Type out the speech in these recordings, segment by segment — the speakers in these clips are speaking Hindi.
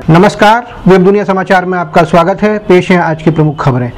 नमस्कार, वेब दुनिया समाचार में आपका स्वागत है। पेश हैं आज की प्रमुख खबरें।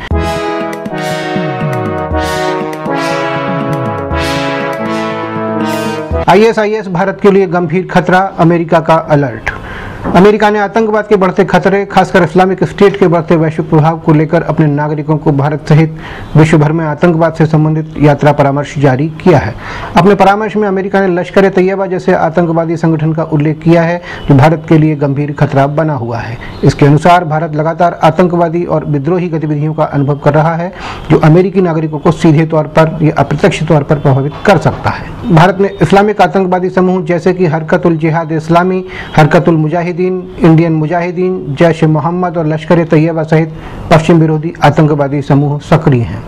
ISIS भारत के लिए गंभीर खतरा, अमेरिका का अलर्ट। अमेरिका ने आतंकवाद के बढ़ते खतरे, खासकर इस्लामिक स्टेट के बढ़ते वैश्विक प्रभाव को लेकर अपने नागरिकों को भारत सहित विश्व भर में आतंकवाद से संबंधित यात्रा परामर्श जारी किया है। अपने परामर्श में अमेरिका ने लश्कर ए तैयबा जैसे आतंकवादी संगठन का उल्लेख किया है जो भारत के लिए गंभीर खतरा बना हुआ है। इसके अनुसार भारत लगातार आतंकवादी और विद्रोही गतिविधियों का अनुभव कर रहा है जो अमेरिकी नागरिकों को सीधे तौर पर या अप्रत्यक्ष तौर पर प्रभावित कर सकता है। भारत ने इस्लामिक आतंकवादी समूह जैसे कि हरकत उल जिहाद इस्लामी, हरकत उल मुजाहिदीन, इंडियन मुजाहिदीन, जैश ए मोहम्मद और लश्कर ए तैयबा सहित पश्चिम विरोधी आतंकवादी समूह सक्रिय हैं।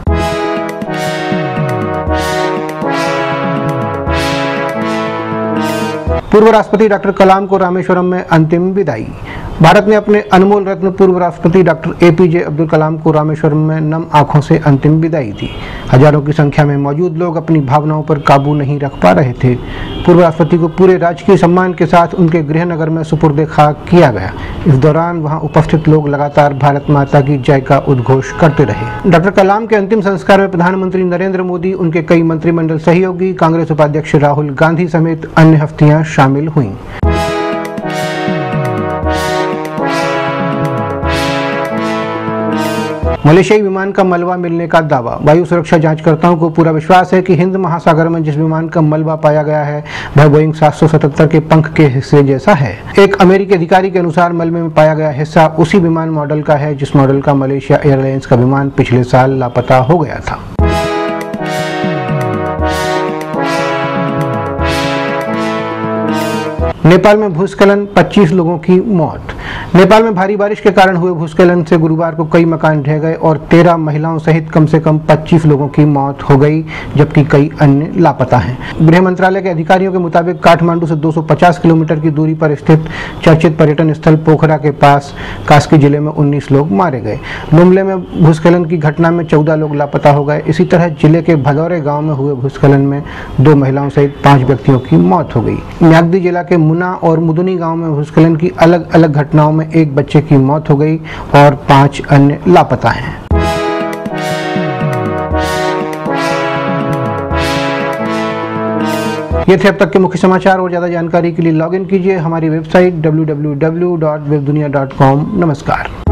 पूर्व राष्ट्रपति डॉक्टर कलाम को रामेश्वरम में अंतिम विदाई। भारत ने अपने अनमोल रत्न पूर्व राष्ट्रपति डॉक्टर APJ अब्दुल कलाम को रामेश्वरम में नम आंखों से अंतिम विदाई दी। हजारों की संख्या में मौजूद लोग अपनी भावनाओं पर काबू नहीं रख पा रहे थे। पूर्व राष्ट्रपति को पूरे राजकीय सम्मान के साथ उनके गृहनगर में सुपुर्द खाक किया गया। इस दौरान वहां उपस्थित लोग लगातार भारत माता की जय का उद्घोष करते रहे। डॉक्टर कलाम के अंतिम संस्कार में प्रधानमंत्री नरेंद्र मोदी, उनके कई मंत्रिमंडल सहयोगी, कांग्रेस उपाध्यक्ष राहुल गांधी समेत अन्य हस्तियां शामिल हुईं। मलेशियाई विमान का मलबा मिलने का दावा। वायु सुरक्षा जांचकर्ताओं को पूरा विश्वास है कि हिंद महासागर में जिस विमान का मलबा पाया गया है वह बोइंग 777 के पंख के हिस्से जैसा है। एक अमेरिकी अधिकारी के अनुसार मलबे में पाया गया हिस्सा उसी विमान मॉडल का है जिस मॉडल का मलेशिया एयरलाइंस का विमान पिछले साल लापता हो गया था। नेपाल में भूस्खलन, 25 लोगों की मौत। नेपाल में भारी बारिश के कारण हुए भूस्खलन से गुरुवार को कई मकान ढह गए और 13 महिलाओं सहित कम से कम 25 लोगों की मौत हो गई, जबकि कई अन्य लापता हैं। गृह मंत्रालय के अधिकारियों के मुताबिक काठमांडू से 250 किलोमीटर की दूरी पर स्थित चर्चित पर्यटन स्थल पोखरा के पास कास्की जिले में 19 लोग मारे गए। लुमले में भूस्खलन की घटना में 14 लोग लापता हो गए। इसी तरह जिले के भदौरे गाँव में हुए भूस्खलन में 2 महिलाओं सहित 5 व्यक्तियों की मौत हो गई। म्याग्दी जिला के मुना और मुदुनी गाँव में भूस्खलन की अलग अलग घटनाओं में एक बच्चे की मौत हो गई और 5 अन्य लापता हैं। ये थे अब तक के मुख्य समाचार। और ज्यादा जानकारी के लिए लॉगिन कीजिए हमारी वेबसाइट www.webdunia.com। नमस्कार।